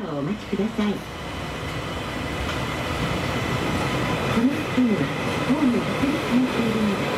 をお待ちください。この付近はホーム確立されているので